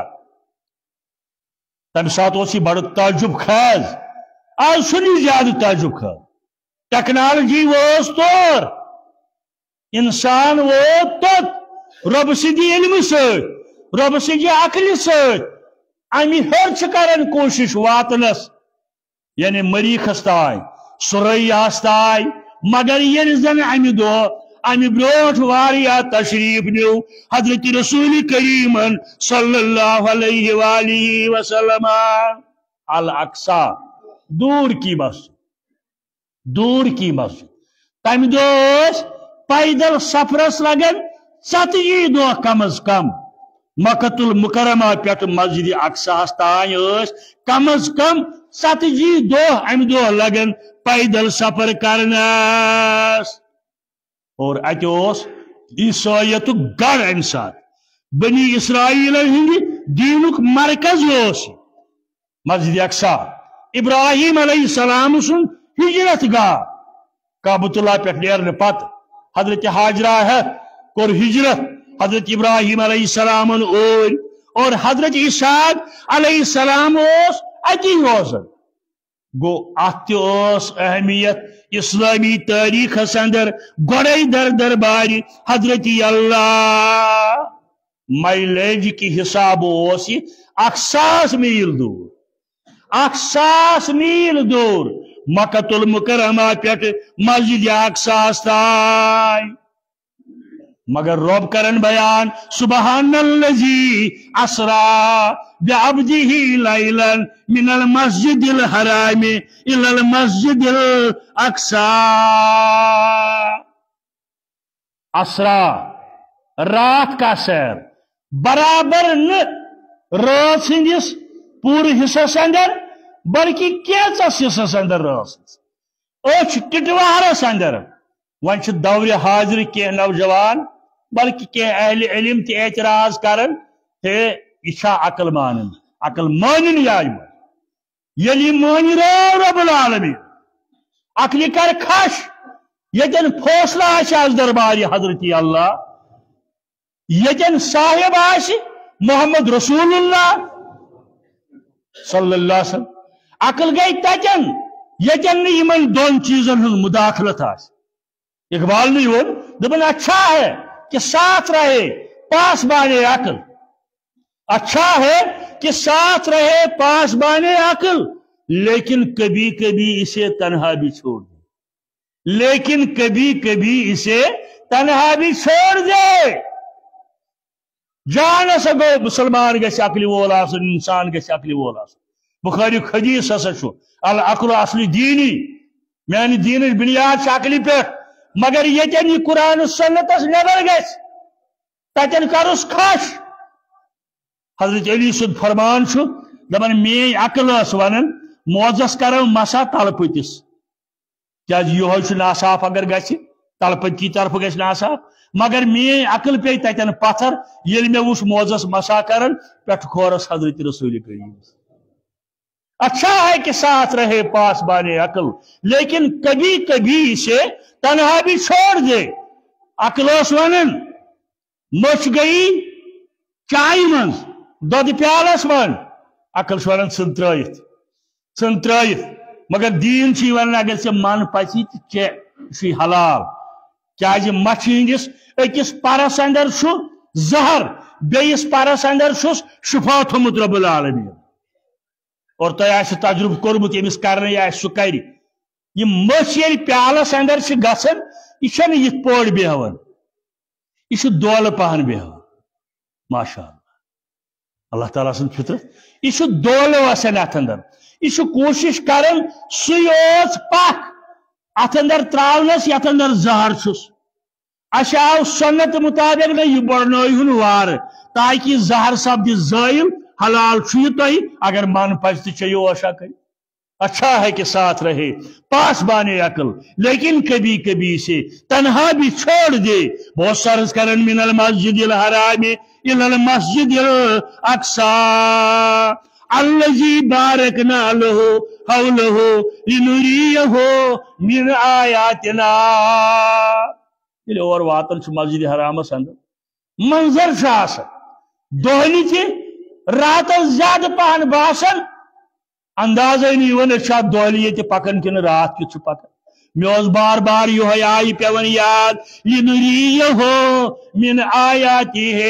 تمہ سات بڑ تعجب خیز آج سنی زیادہ تعجب خیز ٹیکنالوجی ووس طور انسان ووت تت رب سدی علم ست رب سدی عقل ست امی ہر کران کوشش واتنس یعنی مریخس تائیں سریاس تائیں مگر یل زن امی دو امی بروٹ واریاہ تشریف نیو حضرت رسول کریم صلی اللہ علیہ وآلہ وسلم الاقصی دور کی مسجد دور کی مسجد تم دو پیدل سفرس لگن 70 دہ کم از کم مکۃ المکرمہ پہ مسجد اقصاس تائیں کم از کم 70 دہ ام دہ لگن پیدل سفر کرنس اور اتوس عیسائیت گڑ ام سات بنی اسرائیل ہند دینک مرکز مسجد اقصی ابراہیم علیہ السلام سن ہجرت گاہ کعبۃ اللہ پہ نیرنے پتہ حضرت حاجرہ کور ہجرت حضرت ابراہیم علیہ السلام اور حضرت اسحاق علیہ السلام اتی روزن گو ات اہمیت اسلامی تاریخ اندر گوڑے در درباری حضرت اللہ مائلیج کی حساب 100 میل دور 1000 मील दूर मक्कतुल मुकर्रमा पेट मस्जिद अक्सास ताई मगर रब करन बयान सुबहानल्लज़ी असरा बिअब्दिही लैलन मिनल मस्जिदिल हरामी इलल मस्जिदिल अक्सा। असरा रात का सैर बराबर न रात सिंदिस पूरे हिस्सस अंदर बल्कि कैचस हिस्सस अंदर रात अच टिटवारस अंदर वन दौर हाजिर के नौजवान बल्कि के अहल इल्म ते एतराज करन हे इच्छा अकल मानन अकल मानन यलि मान रब्बुल आलमीन अकल कर खश यतन फैसला आज दरबार हजरत अल्लाह यतन साहिब आश मोहम्मद रसूलुल्लाह सल्लल्लाहु अलैहि वसल्लम अकल गई तजन यतन यमन दोन चीजन हज मुदाखलत आश। इकबाल ने वो दबन अच्छा है कि साथ रहे पासबाने अकल, अच्छा है कि साथ रहे पासबाने अकल, लेकिन कभी कभी इसे तन्हा भी छोड़ दे, लेकिन कभी कभी इसे तन्हा भी छोड़ दे। जान सगो मुसलमान गस अकल वोल आसन, इंसान गस अकल वोल आसन। बुखारी हदीस हसा छु अल अकल असली दीनी, मैंने दीन बुनियाद अकल पे, मगर यतन यह कुरान सुन्नतस नजर गस तन करुस खश। हजरत अली सुद फरमान छु दपन मे अकल वन मोजस करो मसा तलपतिस क्या यह नासाफ अगर गि तलपत की तरफ गि नासाफ, मगर मे अकल पे तन पत्थर ये मे वुच मोजस मसा कर पे खोरस हजरत रसूल करीम। अच्छा है कि साथ रहे पासबाने अकल, लेकिन कभी कभी इसे तन्हा भी छोड़ दे। अकलोस वन मच गई चाय मन दद प्यालस मन, अकल वन सन त्रयित, मगर दीन वन अगर से मन पची चे हलाल क्या मछ हंदिस अकिस परस अंदर जहर बेस परस अंदर शुफा थोमुत रब्बुल आलमीन, और तह तजुर्ब कोर्मुत यमिस कर सह कर मछ ये प्यालस अंदर गसन यह यथ पौड़ बेहवन, यह दौल पहन बेहवन। माशा अल्लाह ताला सुन फितरत यह दौल वसन अत अंदर, यह कोशिश कर सह पख अत अंदर त्रावनस यथ अंदर जहर आव सन्नत मुताबिक न यह बढ़न वार ताकि जहर सपद ज़ाइल हलाल तुह अगर मन पच तो चयो आशा कर। अच्छा है कि साथ रहे पासबाने अकल, लेकिन कभी कभी इसे तन्हा भी छोड़ दे। बहुत सर्ज करन मिनल मस्जिदिल हरामी इलल मस्जिदिल अक्सा अल्लज़ी बारकना लहु हौलहु लिनुरियहु मिन आयातिना। ये और वातन मस्जिद हरामस अंदर मंजर दोहनी थी रात ज्यादा पहन बासन अंदाज नहीं वन दोहली ये पकन कि रात कि पकन। मे बार बार यह आई पेवन याद लिनुरियहु मिन आयातिही,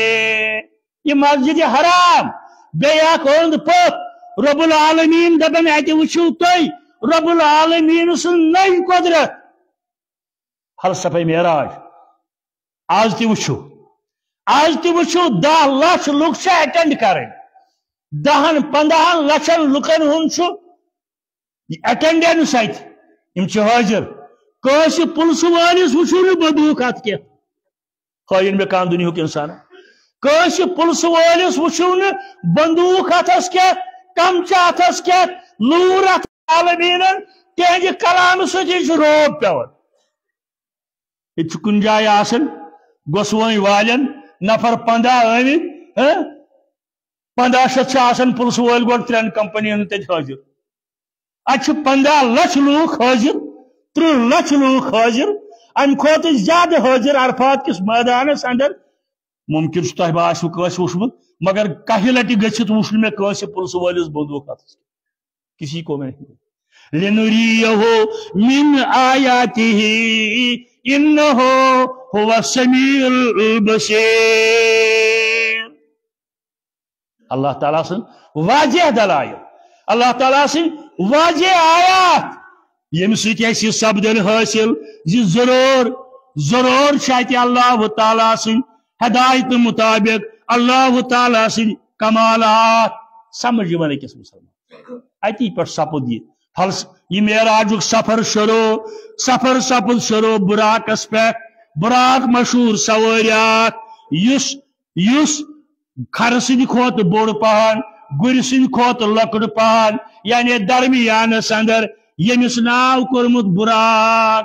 ये मस्जिद हराम बेक ओंद पक रब्बुल आलमीन दपन अत वुचु तुम रब्बुल आलमीन सुन नई कुदरत। फलसफे मेराज आज ति वुचु 10 लाख लुक अटेंड कर 10-15 लक्षन लुकन हुंद अटेंडेंस हाजिर कस पुलिस वालिस वुचु न बंदूक अत क्या खन मे कह दुनिया इंसान कस पुलिस वालिस वुचु न बंदूक अथस क्या कमच अथस क्या लूर अथ आलमीन तेज कलाम सत रोब पेवन। ये कुन जाय गोस वो वालन नफर 15 आमित 1500 पुलिस वोल गो 3 कंपनियन हाजिर अ 15 लाख लूख हाजिर 30 लाख लूख हाजिर अम खोत ज्यादा हाजिर अरफात किस मैदानस अंदर। मुमकिन तह वुचमुत मगर कह लटि गसित वुच मे कंस पुलिस वालिस बंदूक किसी को मैं लिनुरियहु मिन आयातिही इन्नहु हुवा समीउल बसीर। अल्लाह ताला सन वाज़ेह दलाइल اللہ تعالیٰ سن واضح آیات یم سب سپدن حاصل ضرور شاید اللہ تعالیٰ سن ہدایت مطابق اللہ تعالیٰ سن کمالات سمجھ یوان أکس مسلمان اتی پہ سپد یہ معراج سفر سپد شروع براقس پہ براق مشہور سواری یس کھر سند کھوت بوڑ پہن گر سند کھوت لکڑ پہن یعنی درمیانس اندر یمس ناو کورمت براق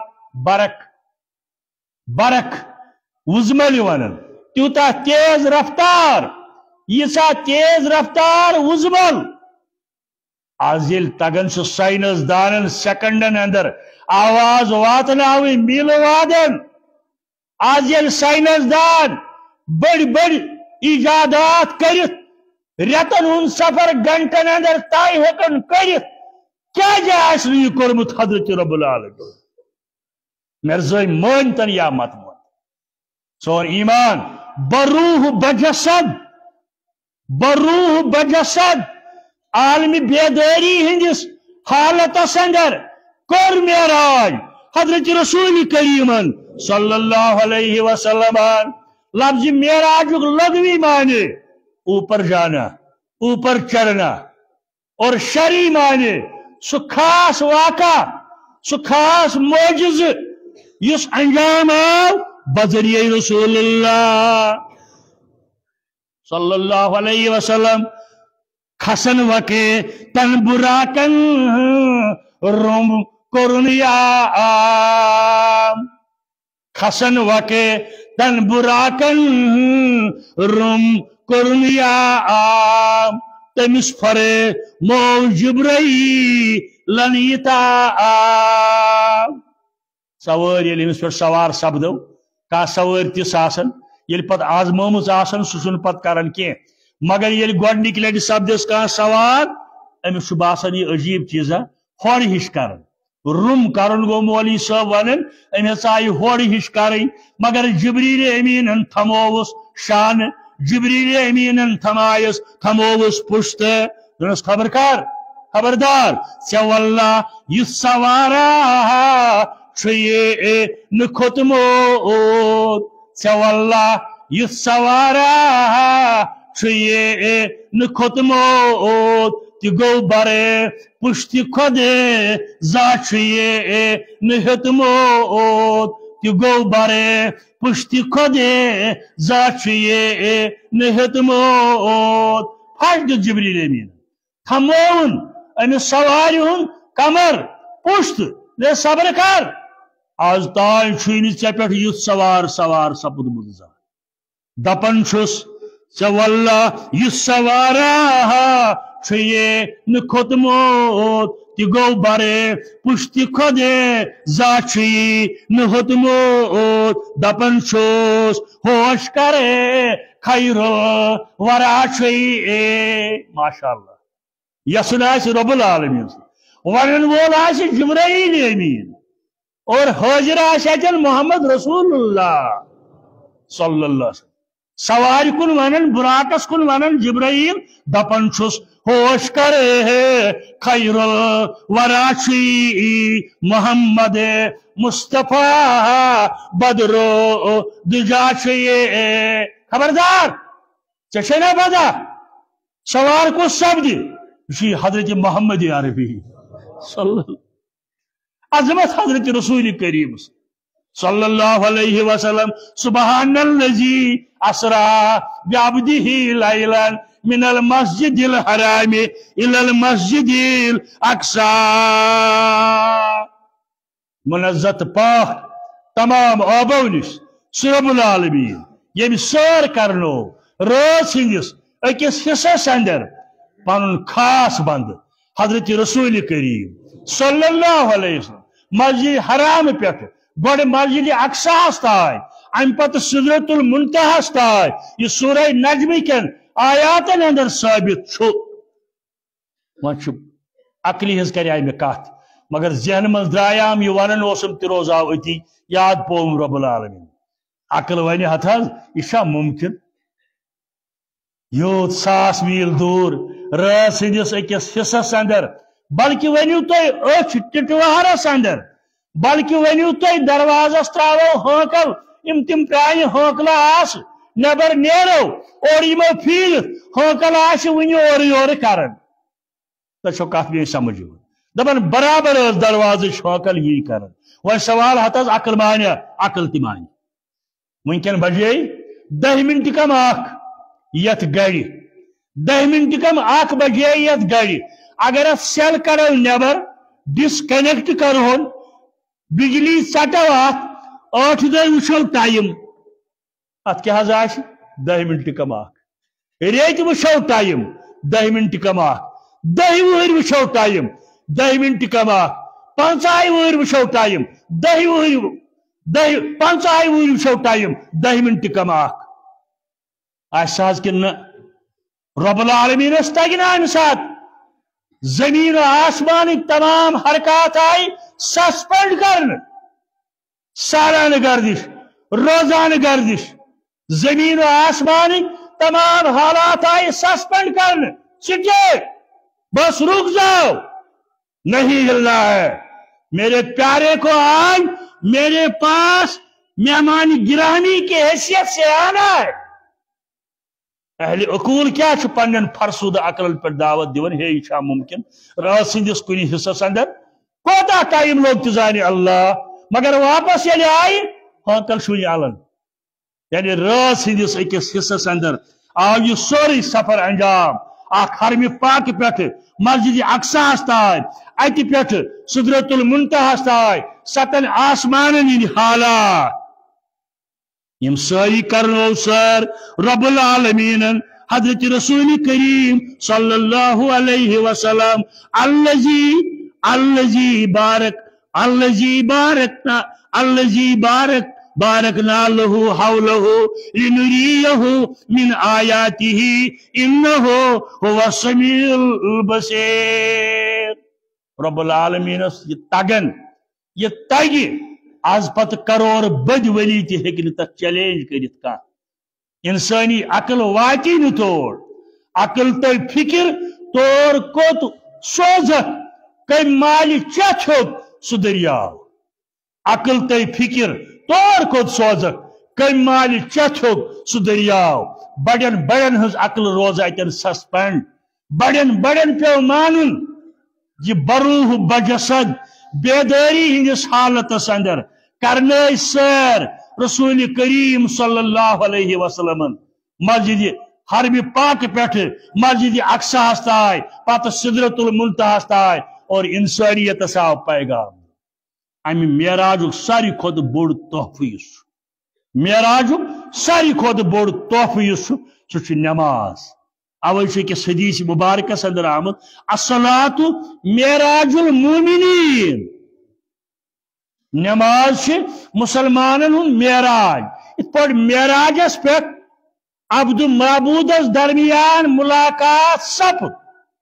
برق وزمل ونن تیوتا تیز رفتار یسا تیز رفتار وزمل آز یل تگن سائنس دانن سیکنڈن اندر آواز واتناوی میل وادن آز یل سائنس دان بڑ ایجادات کرت ریتن ہن سفر گھنٹن اندر طے ہیکن کرت کیا جائے یہ کورمت حضرت رب العالمین مرزائی مانتن یا مت مان سون ایمان بروح بجسد عالمی بیداری ہندس حالتس اندر کور معراج حضرت رسول کریم صلی اللہ علیہ وسلم لفظ معراج لغوی معنی اوپر جانا اوپر چڑھنا اور شرعی معنی سو خاص واقع سو خاص معجز یس انجام آو بذریعہ رسول اللہ صلی اللہ علیہ وسلم کھسن وکے تن براکن روم کورنیا کھسن وکے تن براکن روم کورنیا تمس فرے مو جبرائیل لنیتا سوار یل امس پہ سوار سپدو کا سوار تس آسن یل پت آزمومت آسن سہ پت کران کی مگر یل گۄڈنِکہِ لٹہِ سپدس کانٛہہ سوار امس باسان یہ عجیب چیزا ہور ہش کران روم کرن گو مولوی صاحب ونن امس آئی ہور ہش کریں مگر جبریل امین تھمووس شان جبریل امین تھمووس پشت دنس خبردار ژے واللہ یہ سوارا یہ نکھوتموت ژے واللہ یہ سوارا یہ نکھوتموت تہ گو برے پشتی کھودے زا یہ نہتموت تہ گو برے پشتی کھودے زا یہ نہتموت پھش دیت جبریل امین تھمون امس سواری ہن کمر پشت دے صبر کر آز تال چھوئی ژے پہ یُتھ سوار سپدمت زا دپان چھس ژے واللہ یہ سوارا یہ نکھوتموت تہ گو برے پشتی کھودے زا نہتموت دپان چھس ہوش کرے خیر ورا ماشاء اللہ یسن آس رب العالمین ونن وول آس جبرائیل امین اور حاضر آس اتن محمد رسول اللہ صلی اللہ علیہ وسلم سواری کن ونن براقس کن ونن جبرائیل دپان چھس ہوش کرے خیر الورا محمد مصطفیٰ بدرو دجا خبردار ژےٚ پتہ سوار کس سپدِ یہ حضرت محمد عربی صلی اللہ عظمت حضرت رسول کریم صلی اللہ علیہ وسلم سبحان الذی اسرا بعبدہ لیلا من المسجد الحرام الى المسجد الاقصى منزت پاک تمام آبو نش رب العالمین یم سیر کرنو رات ہندس اکس حصس اندر پن خاص بند حضرت رسول کریم صلی اللہ علیہ وسلم مسجد حرام پہ گوڑ مسجد اقصاس تائیں ام پتہ سدرۃ المنتہاس تائیں یہ سورہ نجم کن آیاتن اندر ثابت چھو ون عقلی ہز کرے میں کت مگر ذہن من درایام یہ ونن اوسم تہ روزاو اتی یاد پوم رب العالمین عقل ون ہتھ یہ ممکن یوت 1000 میل دور रात सदिस अकिस हिस्सस अंदर बल्कि वनियो तुम अच टिटवारस अंदर बल्कि वनियो तुम दरवाजस त्रावो होकल इम तिम प्राय होकला आस नबर नेरो और यमो फील होकल आस वनियो और योर करन तो कथ मे समझ दपन बराबर दरवाज होकल यी करन वह सवाल हतस अकल मानिया अकल ति मानि वनकन बजे 10 मिनट कम यथ गड़ि 10 मिनट कम बजे यथ गड़ि अगर अत सेल करो नबर डिस्कनेक्ट करोन बिजली चटो अत 8 दह वो टाइम अत क्या 10 मिनट कम रेत वो टाइम 10 मिनट कम 10 वहर वो टाइम 10 मिनट कम 50 वहर वो टाइम 10 वहर 50 वहर वो टाइम 10 मिनट कम आज कि रब्बुल आलमीन तगि अमि साथ जमीन आसमान तमाम हरकत आई सस्पेंड कर सालान गर्दिश रोजान गर्दिश जमीन आसमान तमाम हालात आई सस्पेंड कर स्टेट बस रुक जाओ नहीं हिलना है मेरे प्यारे को आज मेरे पास मेहमान गिरामी की हैसियत से आना है अहले अकूल क्या पन्न फरसुद अकल पे दावत दिवन हे यह मुमकिन रात सदिस कुन हिस्सस अंदर कोता टाइम लोग तुजाने अल्लाह मगर वापस ये आई होकल शुन आलन यानी रात सदिस अकिस हिस्सस अंदर आव यह सोरी सफर अंजाम हरम पाक पे मस्जिद अक्सास तान अत पे सिदरतुल मुंतहा तान 7 आसमान हालात यम सारी करनो सर रब्बुल आलमीन हजरत रसूल करीम सल्लल्लाहु अलैहि वसल्लम अल्लजी बारकना लहु हौलहु लिनुरियहु मिन आयातिही इन्नहु हुवस समीउल बसीर रब्बुल आलमीन ये तगि आज पत करोड़ बद वली तक तक चैलेंज कर इंसानी अकल वाती न तोड़ अकल तो फिक्र तोर कोत सोज कम माल चोक सह दरियाव अकल तो फिक्र तोर कोत सोज कम माल चोक सह दरियाव बड़न बड़न हज अकल रोज अतन सस्पेंड बड़न बड़न पे मानुन यह बरूह बजसद बेदारी हिंदिस हालतस अंदर करने सर रसूल करीम सल्लल्लाहु अलैहि वसल्लम मस्जिद हरम पाक पे मस्जिद अक्सास ताय पत सिदरतुल मुंतहा ताय और इंसानियत आव पैगाम अमि मेराजुक सारी खुद बोड़ तोहफ मेराजुक सारी खुद बोड़ तोहफ सह नमाज अवे किस हदीस मुबारकस अंदर आमद अस्सलातु मेराजुल मोमिनीन नमाज मुसलमानन मेराज इत पे मेराजस पे अब्द महबूदस दरमियान मुलाकात सपद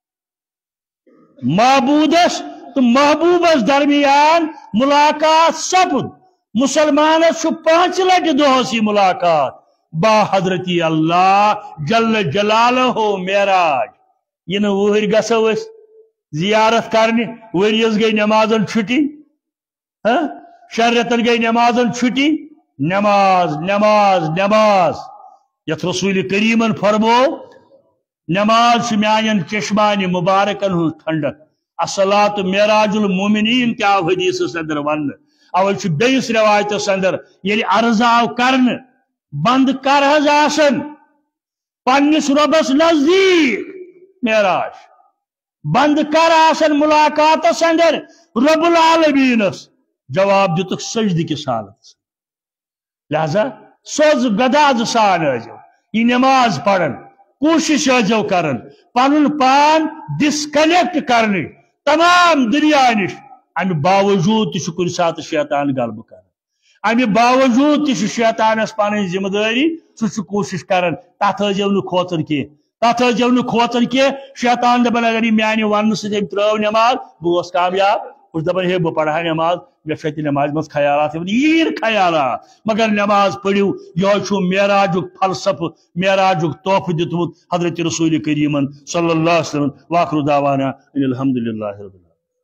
महबूदस तो महबूबस दरमियान मुलाकात सपद मुसलमानस 5 लट दोहस मुलाकात बा हजरती अल्लाह जल्ल जलालहो मेराज इन वहर गसो जियारत करने वरियस गई नमाजन छुट्टी शर्यतन गई नमाजन छुट्टी नमाज नमाज नमाज यथ रसूल करीमन फरमो नमाज म्यान चश्मान मुबारकन हूँ ठंडक अस्सलात मेराजुल मोमिनीन क्या हदीस अंदर वन अवे बेस रवायत अंदर ये अर्ज आव कर बंद कर पन्निस रबस नजदीक मेराज बंद कर मुलाकात अंदर रब्बुल आलमीनस जवाब दितुक सजद किस हालत लिहाजा सोज गदाज सान यह नमाज पढ़न कोशिश करन पनुन पान डिस्कनेक्ट करने तमाम दुनिया निश अमि बावजूद कुन सात शैतान गलब कर अमि बावजूद शैतानस पन जिम्मेदारी सह कोशिश करन तथ खोचन कह शैतान दपान अगर यह मान वन सम त्रव नमाज बह कामयाब اس دپان ہے بہ پڑھا نماز مے چھِ نماز مز خیالات یہ خیالات مگر نماز پڑھو یہ معراج فلسفہ معراج تحفہ دتمت حضرت رسول کریم صلی اللہ علیہ وسلم واخر دعوانا ان الحمد للہ رب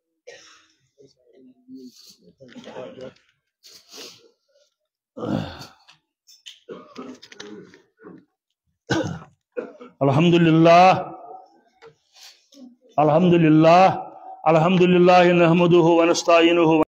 الحمد للہ الحمد للہ الحمد للہ نحمده ونستعینه